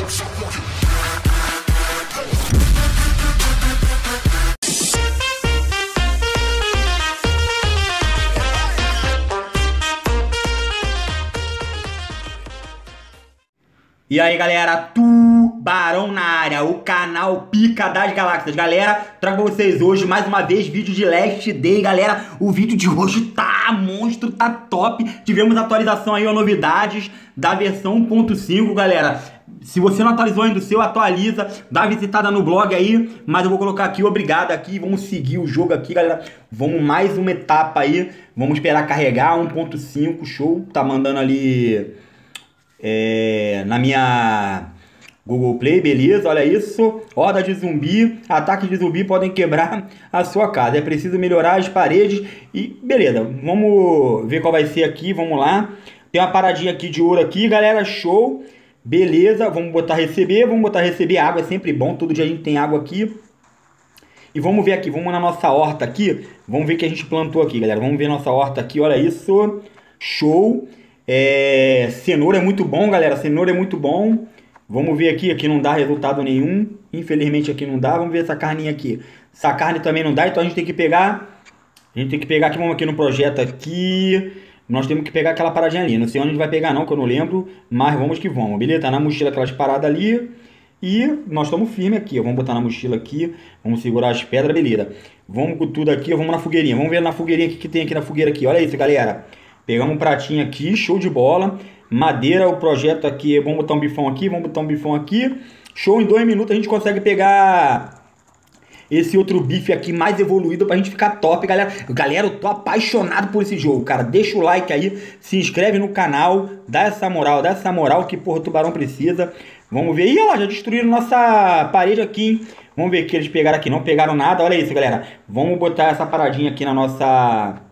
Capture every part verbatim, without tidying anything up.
E aí galera, Tubarão na área, o canal Pica das Galáxias. Galera, trago pra vocês hoje mais uma vez vídeo de Last Day, galera. O vídeo de hoje tá monstro, tá top. Tivemos atualização aí, ó, novidades da versão um ponto cinco, galera. Se você não atualizou ainda o seu, atualiza, dá uma visitada no blog aí. Mas eu vou colocar aqui, obrigado aqui, vamos seguir o jogo aqui, galera. Vamos mais uma etapa aí, vamos esperar carregar, um ponto cinco, show. Tá mandando ali... É, na minha Google Play, beleza, olha isso. Horda de zumbi, ataques de zumbi podem quebrar a sua casa. É preciso melhorar as paredes e beleza, vamos ver qual vai ser aqui, vamos lá. Tem uma paradinha aqui de ouro aqui, galera, show. Beleza, vamos botar receber, vamos botar receber. Água é sempre bom, todo dia a gente tem água aqui. E vamos ver aqui, vamos na nossa horta aqui. Vamos ver o que a gente plantou aqui, galera. Vamos ver nossa horta aqui, olha isso. Show. É, cenoura é muito bom, galera. Cenoura é muito bom. Vamos ver aqui. Aqui não dá resultado nenhum. Infelizmente aqui não dá. Vamos ver essa carninha aqui. Essa carne também não dá. Então a gente tem que pegar. A gente tem que pegar aqui. Vamos aqui no projeto aqui. Nós temos que pegar aquela paradinha ali. Não sei onde a gente vai pegar não, que eu não lembro. Mas vamos que vamos. Beleza? Tá na mochila aquelas paradas ali. E nós estamos firmes aqui. Vamos botar na mochila aqui. Vamos segurar as pedras. Beleza. Vamos com tudo aqui. Vamos na fogueirinha. Vamos ver na fogueirinha o que, que tem aqui na fogueira aqui. Olha isso, galera. Pegamos um pratinho aqui, show de bola. Madeira, o projeto aqui, vamos botar um bifão aqui, vamos botar um bifão aqui. Show, em dois minutos a gente consegue pegar esse outro bife aqui mais evoluído pra gente ficar top, galera. Galera, eu tô apaixonado por esse jogo, cara. Deixa o like aí, se inscreve no canal, dá essa moral, dá essa moral que, porra, o tubarão precisa. Vamos ver. Ih, olha lá, já destruíram nossa parede aqui, hein? Vamos ver o que eles pegaram aqui. Não pegaram nada, olha isso, galera. Vamos botar essa paradinha aqui na nossa...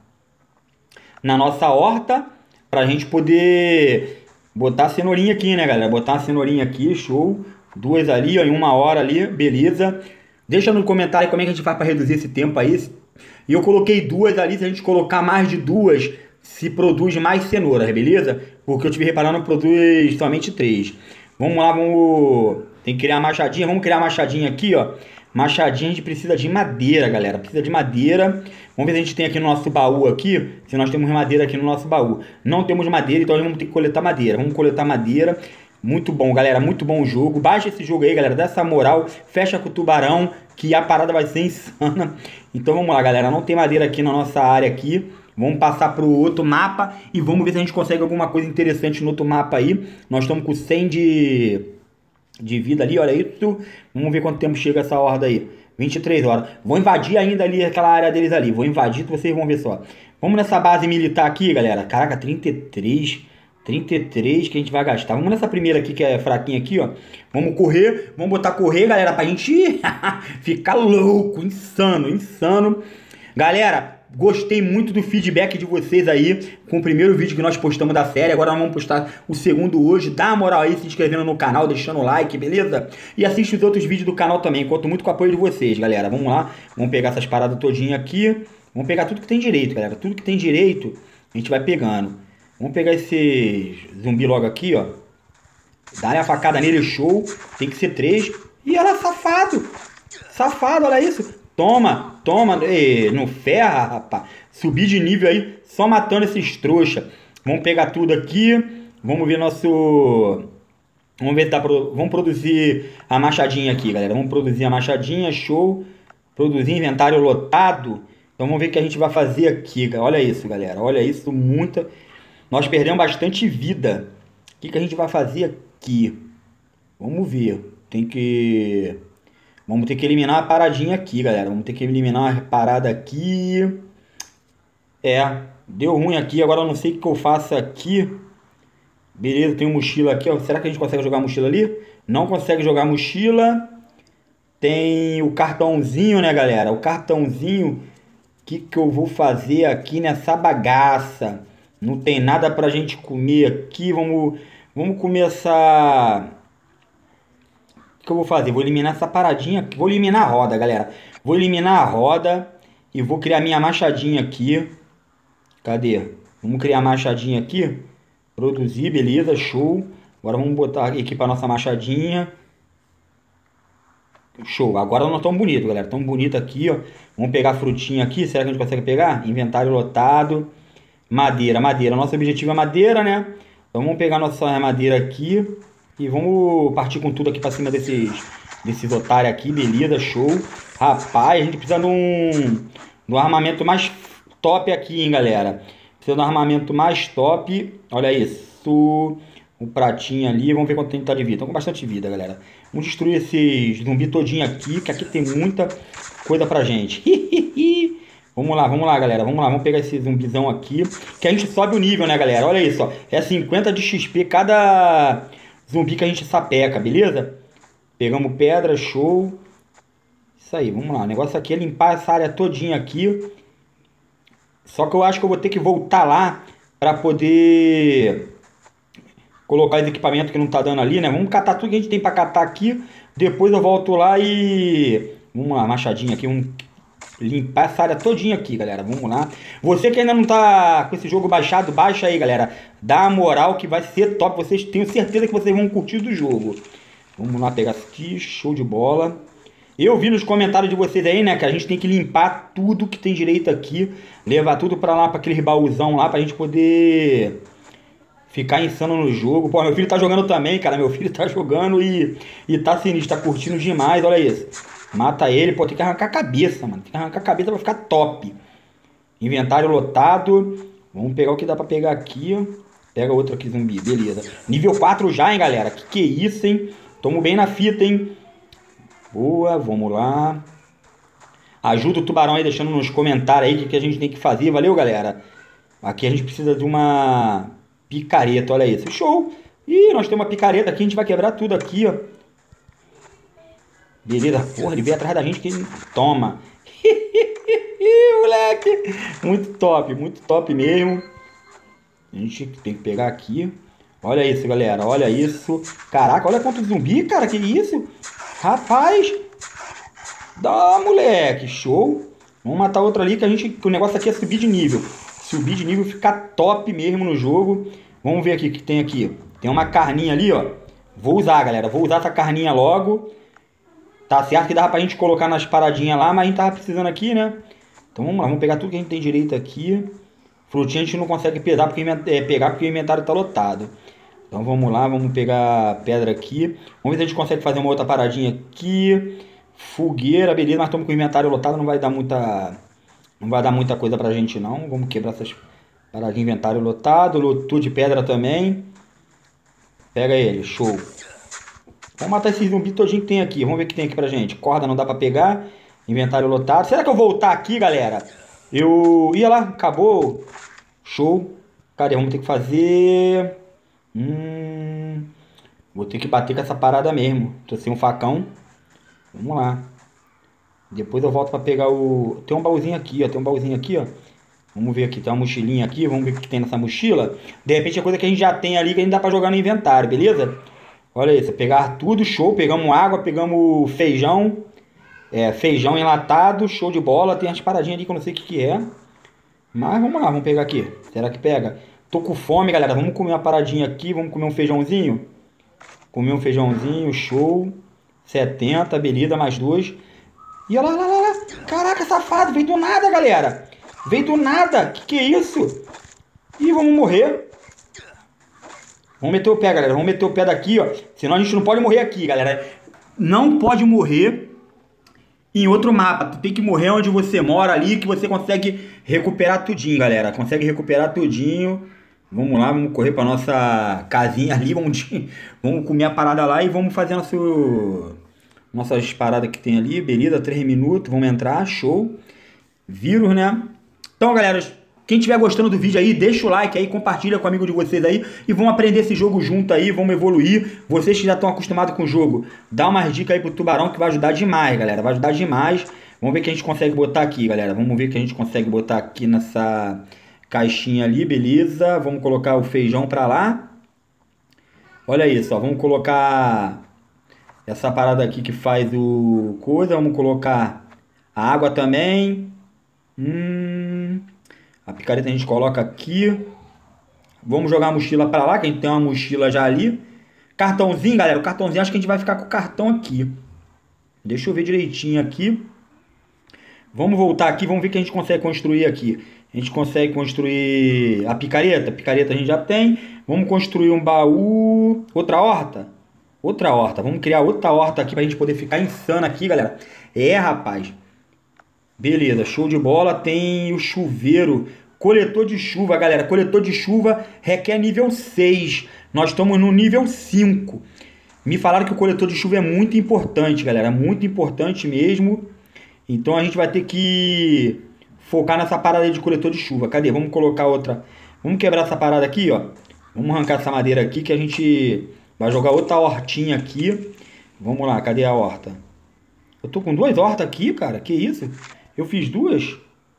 na nossa horta, pra gente poder botar a cenourinha aqui, né, galera? Botar uma cenourinha aqui, show. Duas ali, ó, em uma hora ali, beleza. Deixa no comentário aí como é que a gente faz pra reduzir esse tempo aí. E eu coloquei duas ali, se a gente colocar mais de duas, se produz mais cenouras, beleza? Porque eu tive reparando, produz somente três. Vamos lá, vamos... tem que criar a machadinha, vamos criar a machadinha aqui, ó. Machadinha, a gente precisa de madeira, galera. Precisa de madeira. Vamos ver se a gente tem aqui no nosso baú aqui. Se nós temos madeira aqui no nosso baú. Não temos madeira, então vamos ter que coletar madeira. Vamos coletar madeira. Muito bom, galera. Muito bom o jogo. Baixa esse jogo aí, galera. Dá essa moral. Fecha com o tubarão, que a parada vai ser insana. Então vamos lá, galera. Não tem madeira aqui na nossa área aqui. Vamos passar para o outro mapa. E vamos ver se a gente consegue alguma coisa interessante no outro mapa aí. Nós estamos com cem de... de vida ali, olha isso. Vamos ver quanto tempo chega essa horda aí. vinte e três horas. Vou invadir ainda ali aquela área deles ali. Vou invadir, vocês vão ver só. Vamos nessa base militar aqui, galera. Caraca, trinta e três. trinta e três que a gente vai gastar. Vamos nessa primeira aqui que é fraquinha aqui, ó. Vamos correr. Vamos botar correr, galera, pra gente ficar louco. Insano, insano. Galera... gostei muito do feedback de vocês aí com o primeiro vídeo que nós postamos da série. Agora nós vamos postar o segundo hoje. Dá uma moral aí se inscrevendo no canal, deixando o like, beleza? E assiste os outros vídeos do canal também. Conto muito com o apoio de vocês, galera. Vamos lá. Vamos pegar essas paradas todinhas aqui. Vamos pegar tudo que tem direito, galera. Tudo que tem direito a gente vai pegando. Vamos pegar esse zumbi logo aqui, ó. Dá a facada nele, show. Tem que ser três. E ela é safado. Safado, olha isso. Toma, toma, ei, não ferra, rapaz. Subir de nível aí, só matando esses trouxa. Vamos pegar tudo aqui. Vamos ver nosso... Vamos ver se dá pro... Vamos produzir a machadinha aqui, galera. Vamos produzir a machadinha, show. Produzir inventário lotado. Então vamos ver o que a gente vai fazer aqui. Olha isso, galera. Olha isso, muita... Nós perdemos bastante vida. O que, que a gente vai fazer aqui? Vamos ver. Tem que... Vamos ter que eliminar uma paradinha aqui, galera. Vamos ter que eliminar uma parada aqui. É, deu ruim aqui. Agora eu não sei o que eu faço aqui. Beleza, tem uma mochila aqui, ó. Será que a gente consegue jogar a mochila ali? Não consegue jogar a mochila. Tem o cartãozinho, né, galera? O cartãozinho. O que, que eu vou fazer aqui nessa bagaça? Não tem nada pra gente comer aqui. Vamos, vamos começar... O que eu vou fazer? Vou eliminar essa paradinha aqui. Vou eliminar a roda, galera. Vou eliminar a roda. E vou criar minha machadinha aqui. Cadê? Vamos criar a machadinha aqui. Produzir, beleza, show. Agora vamos botar aqui pra nossa machadinha. Show. Agora nós estamos bonitos, galera. Estamos bonitos aqui, ó. Vamos pegar a frutinha aqui. Será que a gente consegue pegar? Inventário lotado. Madeira, madeira. Nosso objetivo é madeira, né? Então vamos pegar nossa madeira aqui. E vamos partir com tudo aqui pra cima desses, desses otários aqui. Beleza, show. Rapaz, a gente precisa de um, de um armamento mais top aqui, hein, galera. Precisa de um armamento mais top. Olha isso. Um pratinho ali. Vamos ver quanto tem de vida. Estão com bastante vida, galera. Vamos destruir esses zumbi todinho aqui, que aqui tem muita coisa pra gente. Vamos lá, vamos lá, galera. Vamos lá, vamos pegar esse zumbizão aqui. Que a gente sobe o nível, né, galera? Olha isso, ó. É cinquenta de X P cada zumbi que a gente sapeca, beleza? Pegamos pedra, show. Isso aí, vamos lá. O negócio aqui é limpar essa área todinha aqui. Só que eu acho que eu vou ter que voltar lá pra poder colocar os equipamentos que não tá dando ali, né? Vamos catar tudo que a gente tem pra catar aqui. Depois eu volto lá e... Vamos lá, machadinha aqui. Vamos limpar essa área todinha aqui, galera. Vamos lá. Você que ainda não tá com esse jogo baixado, baixa aí, galera. Dá a moral que vai ser top. Vocês tenho certeza que vocês vão curtir do jogo. Vamos lá pegar aqui. Show de bola. Eu vi nos comentários de vocês aí, né, que a gente tem que limpar tudo que tem direito aqui. Levar tudo pra lá, pra aquele baúzão lá, pra gente poder... ficar insano no jogo. Pô, meu filho tá jogando também, cara. Meu filho tá jogando e, e tá sinistro, tá curtindo demais. Olha isso. Mata ele. Pô, tem que arrancar a cabeça, mano. Tem que arrancar a cabeça pra ficar top. Inventário lotado. Vamos pegar o que dá pra pegar aqui, ó. Pega outro aqui, zumbi. Beleza. Nível quatro já, hein, galera. Que que é isso, hein? Tamo bem na fita, hein? Boa, vamos lá. Ajuda o tubarão aí, deixando nos comentários aí o que, que a gente tem que fazer. Valeu, galera. Aqui a gente precisa de uma... picareta, olha isso. Show! Ih, nós temos uma picareta aqui, a gente vai quebrar tudo aqui, ó. Beleza. Porra, ele veio atrás da gente que ele toma. Moleque! Muito top, muito top mesmo. A gente tem que pegar aqui. Olha isso, galera, olha isso. Caraca, olha quanto zumbi, cara, que isso? Rapaz! Dá, moleque, show! Vamos matar outro ali que a gente, que o negócio aqui é subir de nível. Subir de nível, ficar top mesmo no jogo. Vamos ver aqui o que tem aqui. Tem uma carninha ali, ó. Vou usar, galera. Vou usar essa carninha logo. Tá certo que dava pra gente colocar nas paradinhas lá, mas a gente tava precisando aqui, né? Então vamos lá, vamos pegar tudo que a gente tem direito aqui. Frutinha a gente não consegue pesar porque, é, pegar porque o inventário tá lotado. Então vamos lá, vamos pegar pedra aqui. Vamos ver se a gente consegue fazer uma outra paradinha aqui. Fogueira, beleza. Mas estamos com o inventário lotado, não vai dar muita... Não vai dar muita coisa pra gente não. Vamos quebrar essas paradas de inventário lotado. Lotou de pedra também. Pega ele, show. Vamos matar esse zumbi todinho que tem aqui. Vamos ver o que tem aqui pra gente. Corda não dá pra pegar. Inventário lotado. Será que eu voltar aqui, galera? Eu... Ia lá, acabou. Show. Cadê? Vamos ter que fazer... Hum... Vou ter que bater com essa parada mesmo. Tô sem um facão. Vamos lá. Depois eu volto pra pegar o... Tem um baúzinho aqui, ó. Tem um baúzinho aqui, ó. Vamos ver aqui. Tem uma mochilinha aqui. Vamos ver o que tem nessa mochila. De repente é coisa que a gente já tem ali que a gente dá pra jogar no inventário, beleza? Olha isso. Pegar tudo, show. Pegamos água, pegamos feijão. É, feijão enlatado, show de bola. Tem as paradinhas ali que eu não sei o que que é. Mas vamos lá, vamos pegar aqui. Será que pega? Tô com fome, galera. Vamos comer uma paradinha aqui. Vamos comer um feijãozinho. Comer um feijãozinho, show. setenta, beleza, mais dois. E olha lá, lá, lá, lá. Caraca, safado. Veio do nada, galera. Veio do nada. Que que é isso? Ih, vamos morrer. Vamos meter o pé, galera. Vamos meter o pé daqui, ó. Senão a gente não pode morrer aqui, galera. Não pode morrer em outro mapa. Tu tem que morrer onde você mora ali, que você consegue recuperar tudinho, galera. Consegue recuperar tudinho. Vamos lá, vamos correr pra nossa casinha ali. Vamos, vamos comer a parada lá e vamos fazer nosso... nossas paradas que tem ali. Beleza, três minutos. Vamos entrar, show. Vírus, né? Então, galera, quem estiver gostando do vídeo aí, deixa o like aí, compartilha com o amigo de vocês aí e vamos aprender esse jogo junto aí, vamos evoluir. Vocês que já estão acostumados com o jogo, dá umas dicas aí pro Tubarão que vai ajudar demais, galera. Vai ajudar demais. Vamos ver o que a gente consegue botar aqui, galera. Vamos ver o que a gente consegue botar aqui nessa caixinha ali, beleza. Vamos colocar o feijão pra lá. Olha isso, ó. Vamos colocar essa parada aqui que faz o coisa. Vamos colocar a água também. Hum... A picareta a gente coloca aqui. Vamos jogar a mochila para lá, que a gente tem uma mochila já ali. Cartãozinho, galera. O cartãozinho, acho que a gente vai ficar com o cartão aqui. Deixa eu ver direitinho aqui. Vamos voltar aqui, vamos ver o que a gente consegue construir aqui. A gente consegue construir a picareta. Picareta a gente já tem. Vamos construir um baú. Outra horta? Outra horta. Vamos criar outra horta aqui pra gente poder ficar insano aqui, galera. É, rapaz. Beleza, show de bola. Tem o chuveiro. Coletor de chuva, galera. Coletor de chuva requer nível seis. Nós estamos no nível cinco. Me falaram que o coletor de chuva é muito importante, galera. Muito importante mesmo. Então a gente vai ter que focar nessa parada aí de coletor de chuva. Cadê? Vamos colocar outra. Vamos quebrar essa parada aqui, ó. Vamos arrancar essa madeira aqui que a gente vai jogar outra hortinha aqui. Vamos lá, cadê a horta? Eu tô com duas hortas aqui, cara. Que isso? Eu fiz duas?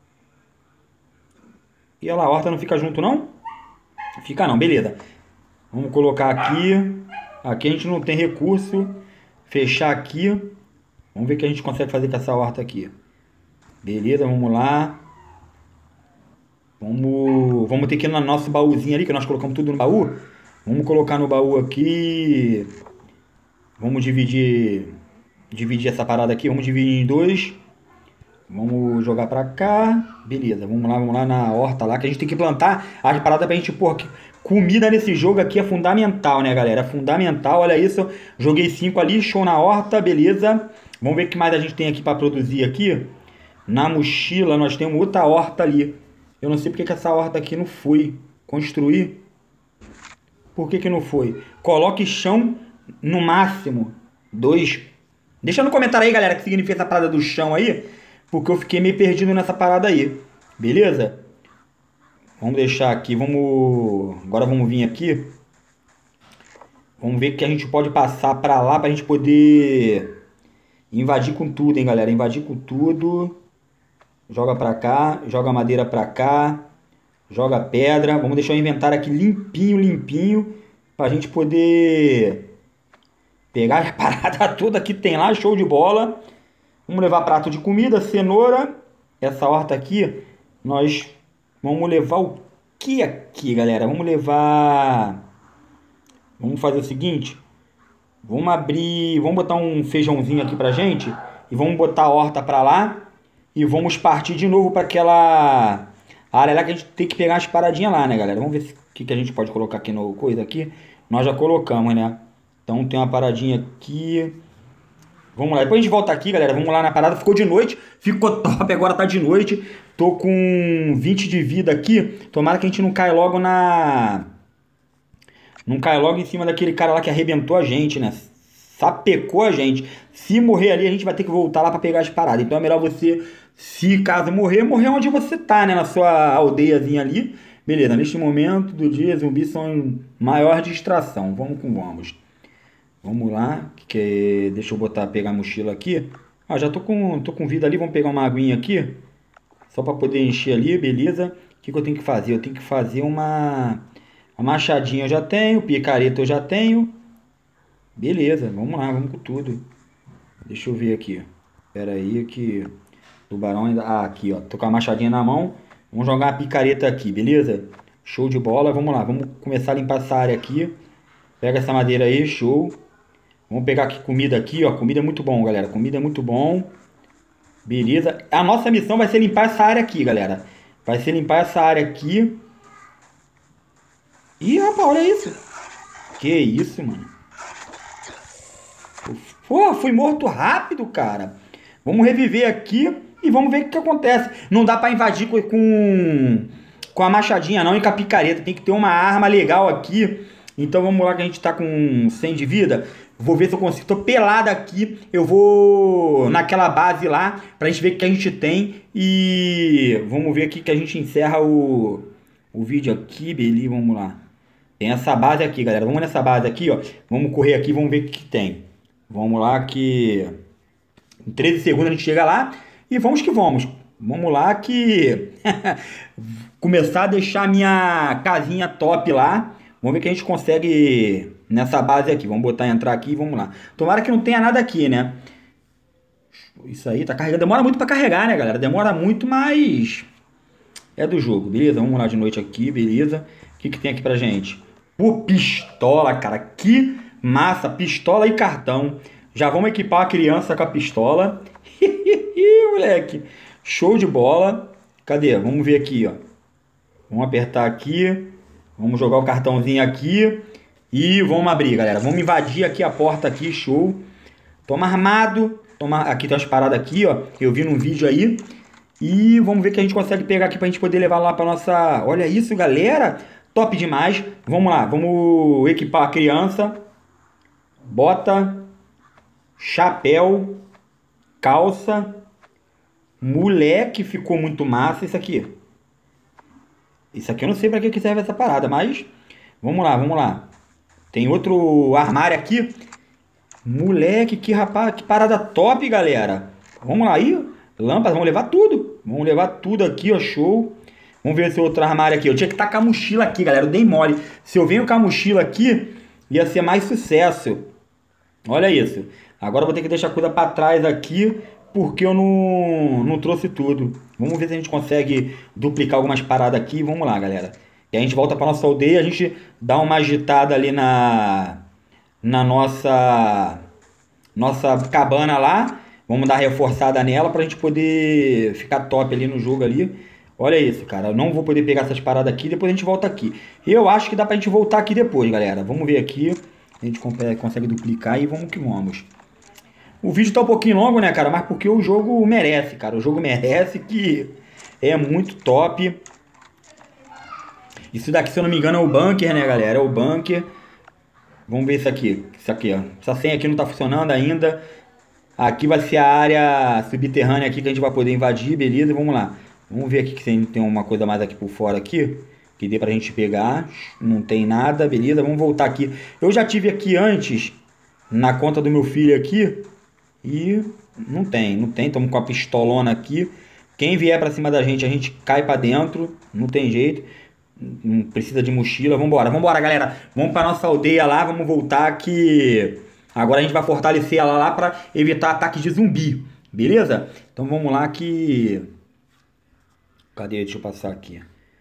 E olha lá, a horta não fica junto, não? Fica não, beleza. Vamos colocar aqui. Aqui a gente não tem recurso. Fechar aqui. Vamos ver o que a gente consegue fazer com essa horta aqui. Beleza, vamos lá. Vamos, vamos ter que ir no nosso baúzinho ali, que nós colocamos tudo no baú. Vamos colocar no baú aqui. Vamos dividir, dividir essa parada aqui. Vamos dividir em dois. Vamos jogar pra cá. Beleza, vamos lá, vamos lá na horta lá, que a gente tem que plantar as paradas pra gente pôr aqui. Comida nesse jogo aqui é fundamental, né, galera? É fundamental, olha isso. Joguei cinco ali, show na horta, beleza. Vamos ver o que mais a gente tem aqui pra produzir aqui. Na mochila nós temos outra horta ali. Eu não sei porque que essa horta aqui não foi construir. Por que que não foi? Coloque chão no máximo. Dois. Deixa no comentário aí, galera, o que significa essa parada do chão aí. Porque eu fiquei meio perdido nessa parada aí. Beleza? Vamos deixar aqui, vamos... Agora vamos vir aqui. Vamos ver o que a gente pode passar pra lá pra gente poder invadir com tudo, hein, galera. Invadir com tudo. Joga pra cá, joga madeira pra cá. Joga pedra. Vamos deixar o inventário aqui limpinho, limpinho. Pra gente poder pegar a parada toda que tem lá, show de bola. Vamos levar prato de comida, cenoura. Essa horta aqui, nós... Vamos levar o que aqui, galera? Vamos levar... Vamos fazer o seguinte. Vamos abrir... Vamos botar um feijãozinho aqui pra gente. E vamos botar a horta pra lá. E vamos partir de novo para aquela área lá que a gente tem que pegar as paradinhas lá, né, galera? Vamos ver o que, que a gente pode colocar aqui no coisa aqui. Nós já colocamos, né? Então tem uma paradinha aqui... Vamos lá, depois a gente volta aqui, galera. Vamos lá na parada. Ficou de noite, ficou top. Agora tá de noite. Tô com vinte de vida aqui. Tomara que a gente não caia logo na... Não caia logo em cima daquele cara lá que arrebentou a gente, né? Sapecou a gente. Se morrer ali, a gente vai ter que voltar lá pra pegar as paradas. Então é melhor você, se caso morrer, morrer onde você tá, né? Na sua aldeiazinha ali. Beleza, neste momento do dia, zumbis são maior distração. Vamos com vamos. Vamos lá, que deixa eu botar, pegar a mochila aqui. Ah, já tô com, tô com vida ali, vamos pegar uma aguinha aqui. Só para poder encher ali, beleza. O que, que eu tenho que fazer? Eu tenho que fazer uma, uma machadinha eu já tenho, picareta eu já tenho. Beleza, vamos lá, vamos com tudo. Deixa eu ver aqui. Espera aí que o tubarão ainda... Ah, aqui, ó. Tô com a machadinha na mão. Vamos jogar a picareta aqui, beleza? Show de bola, vamos lá. Vamos começar a limpar essa área aqui. Pega essa madeira aí, show. Vamos pegar aqui comida aqui, ó. Comida é muito bom, galera. Comida é muito bom. Beleza. A nossa missão vai ser limpar essa área aqui, galera. Vai ser limpar essa área aqui. Ih, rapaz, olha isso. Que isso, mano. Pô, fui morto rápido, cara. Vamos reviver aqui e vamos ver o que acontece. Não dá pra invadir com, com, com a machadinha não e com a picareta. Tem que ter uma arma legal aqui. Então vamos lá que a gente tá com cem de vida. Vou ver se eu consigo. Tô pelado aqui. Eu vou naquela base lá pra gente ver o que a gente tem. E vamos ver aqui que a gente encerra o, o vídeo aqui, beleza? Vamos lá. Tem essa base aqui, galera. Vamos nessa base aqui, ó. Vamos correr aqui e vamos ver o que tem. Vamos lá que... Em treze segundos a gente chega lá. E vamos que vamos. Vamos lá que... Começar a deixar a minha casinha top lá. Vamos ver o que a gente consegue nessa base aqui. Vamos botar, entrar aqui e vamos lá. Tomara que não tenha nada aqui, né? Isso aí tá carregando. Demora muito pra carregar, né, galera? Demora muito, mas... É do jogo, beleza? Vamos lá de noite aqui, beleza? O que que tem aqui pra gente? Pô, pistola, cara. Que Massa, pistola e cartão. Já vamos equipar a criança com a pistola. Moleque. Show de bola. Cadê? Vamos ver aqui, ó. Vamos apertar aqui. Vamos jogar o cartãozinho aqui. E vamos abrir, galera. Vamos invadir aqui a porta aqui. Show. Toma armado. Toma... Aqui tem umas paradas aqui, ó. Eu vi num vídeo aí. E vamos ver o que a gente consegue pegar aqui pra gente poder levar lá pra nossa... Olha isso, galera. Top demais. Vamos lá. Vamos equipar a criança. Bota. Chapéu. Calça. Moleque, ficou muito massa isso aqui. Isso aqui eu não sei pra que serve essa parada, mas... Vamos lá, vamos lá. Tem outro armário aqui. Moleque, que rapaz, que parada top, galera. Vamos lá aí. Lâmpada, vamos levar tudo. Vamos levar tudo aqui, ó, show. Vamos ver esse outro armário aqui. Eu tinha que estar com a mochila aqui, galera. Eu dei mole. Se eu venho com a mochila aqui, ia ser mais sucesso. Olha isso. Agora eu vou ter que deixar a coisa pra trás aqui, porque eu não, não trouxe tudo. Vamos ver se a gente consegue duplicar algumas paradas aqui. Vamos lá, galera. E a gente volta pra nossa aldeia. A gente dá uma agitada ali na, na nossa, nossa cabana lá. Vamos dar reforçada nela pra gente poder ficar top ali no jogo ali. Olha isso, cara. Eu não vou poder pegar essas paradas aqui. Depois a gente volta aqui. Eu acho que dá pra gente voltar aqui depois, galera. Vamos ver aqui. A gente consegue duplicar e vamos que vamos. O vídeo tá um pouquinho longo, né, cara? Mas porque o jogo merece, cara. O jogo merece, que é muito top. Isso daqui, se eu não me engano, é o bunker, né, galera? É o bunker. Vamos ver isso aqui. Isso aqui, ó. Essa senha aqui não tá funcionando ainda. Aqui vai ser a área subterrânea aqui que a gente vai poder invadir, beleza? Vamos lá. Vamos ver aqui se tem uma coisa mais aqui por fora aqui, que dê pra gente pegar. Não tem nada, beleza? Vamos voltar aqui. Eu já tive aqui antes, na conta do meu filho aqui, e não tem, não tem. Estamos com a pistolona aqui. Quem vier pra cima da gente, a gente cai pra dentro. Não tem jeito. Não precisa de mochila. Vambora, vambora, galera. Vamos pra nossa aldeia lá. Vamos voltar que... Agora a gente vai fortalecer ela lá pra evitar ataques de zumbi. Beleza? Então vamos lá que... Cadê? Deixa eu passar aqui.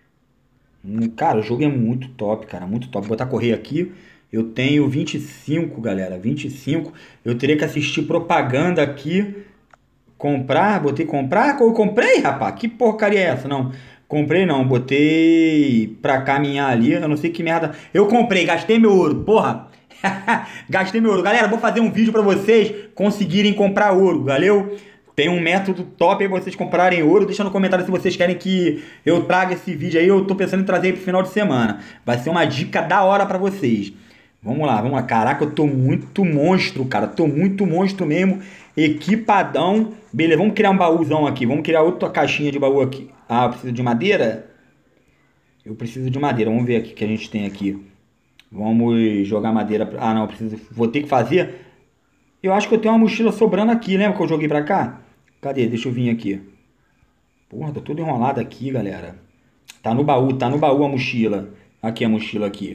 Cara, o jogo é muito top, cara. Muito top. Vou botar correr aqui. Eu tenho vinte e cinco, galera. vinte e cinco. Eu teria que assistir propaganda aqui. Comprar. Botei comprar. Eu comprei, rapaz. Que porcaria é essa? Não. Comprei não. Botei pra caminhar ali. Eu não sei que merda. Eu comprei. Gastei meu ouro. Porra. Gastei meu ouro. Galera, vou fazer um vídeo pra vocês conseguirem comprar ouro. Valeu? Tem um método top aí pra vocês comprarem ouro. Deixa no comentário se vocês querem que eu traga esse vídeo aí. Eu tô pensando em trazer aí pro final de semana. Vai ser uma dica da hora pra vocês. Vamos lá, vamos lá. Caraca, eu tô muito monstro, cara. Tô muito monstro mesmo. Equipadão. Beleza, vamos criar um baúzão aqui. Vamos criar outra caixinha de baú aqui. Ah, eu preciso de madeira? Eu preciso de madeira. Vamos ver aqui o que a gente tem aqui. Vamos jogar madeira. Ah, não, eu preciso. Vou ter que fazer. Eu acho que eu tenho uma mochila sobrando aqui. Lembra que eu joguei pra cá? Cadê? Deixa eu vir aqui. Porra, tô todo enrolado aqui, galera. Tá no baú, tá no baú a mochila. Aqui a mochila aqui.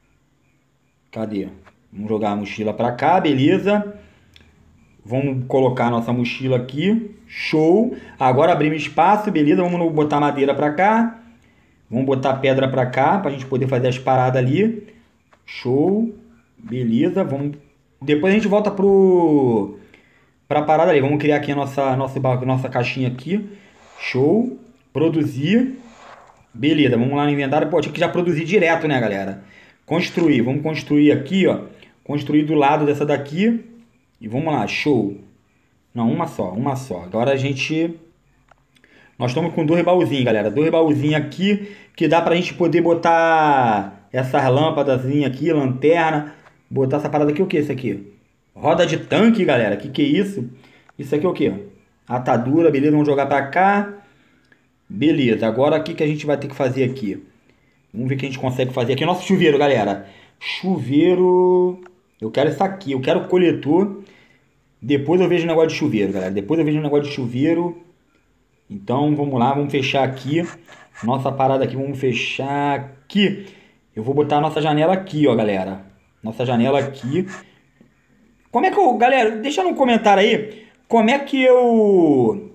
Cadê? Vamos jogar a mochila pra cá, beleza. Vamos colocar a nossa mochila aqui. Show. Agora abrimos espaço, beleza. Vamos botar madeira pra cá. Vamos botar pedra pra cá, pra gente poder fazer as paradas ali. Show. Beleza. Vamos... Depois a gente volta pro... pra parada ali. Vamos criar aqui a nossa, nossa, nossa caixinha aqui. Show. Produzir. Beleza. Vamos lá no inventário. Pô, tinha que já produzir direto, né, galera? Construir. Vamos construir aqui, ó. Construir do lado dessa daqui. E vamos lá. Show. Não, uma só. Uma só. Agora a gente... Nós estamos com dois baúzinhos, galera. Dois baúzinhos aqui. Que dá pra gente poder botar essas lâmpadas aqui. Lanterna. Botar essa parada aqui. O que é isso aqui? Roda de tanque, galera. Que que é isso? Isso aqui é o que? Atadura. Beleza. Vamos jogar pra cá. Beleza. Agora o que que a gente vai ter que fazer aqui? Vamos ver o que a gente consegue fazer aqui. Nosso chuveiro, galera. Chuveiro... Eu quero isso aqui. Eu quero o coletor. Depois eu vejo o negócio de chuveiro, galera. Depois eu vejo o negócio de chuveiro. Então, vamos lá. Vamos fechar aqui. Nossa parada aqui. Vamos fechar aqui. Eu vou botar a nossa janela aqui, ó, galera. Nossa janela aqui. Como é que eu... Galera, deixa no comentário aí. Como é que eu...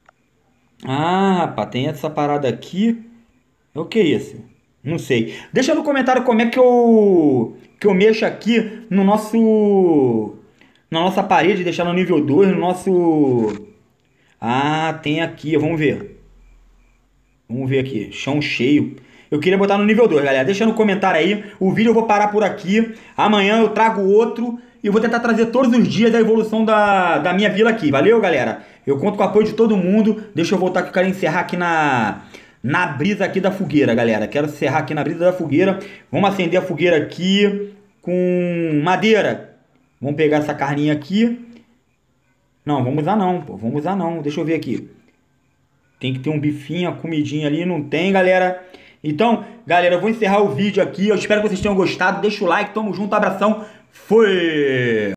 Ah, rapaz. Tem essa parada aqui. O que é isso? Não sei. Deixa no comentário como é que eu que eu mexa aqui no nosso... Na nossa parede, deixar no nível dois, no nosso... Ah, tem aqui, vamos ver. Vamos ver aqui, chão cheio. Eu queria botar no nível dois, galera. Deixa no comentário aí. O vídeo eu vou parar por aqui. Amanhã eu trago outro. E eu vou tentar trazer todos os dias a evolução da, da minha vila aqui. Valeu, galera? Eu conto com o apoio de todo mundo. Deixa eu voltar que eu quero encerrar aqui na... Na brisa aqui da fogueira, galera. Quero encerrar aqui na brisa da fogueira. Vamos acender a fogueira aqui com madeira. Vamos pegar essa carninha aqui. Não, vamos usar não, pô. Vamos usar não. Deixa eu ver aqui. Tem que ter um bifinho, uma comidinha ali. Não tem, galera. Então, galera, eu vou encerrar o vídeo aqui. Eu espero que vocês tenham gostado. Deixa o like. Tamo junto. Abração. Fui!